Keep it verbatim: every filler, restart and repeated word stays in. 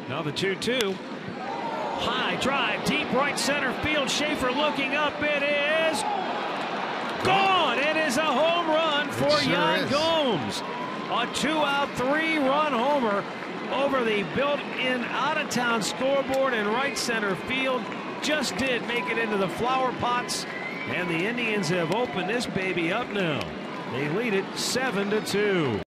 Now the two two. High drive, deep right center field. Schaefer looking up. It is gone. It is a home run for sure Yan is. Gomes. A two-out, three-run homer over the built-in out-of-town scoreboard in right center field. Just did make it into the flower pots, and the Indians have opened this baby up now. They lead it seven to two.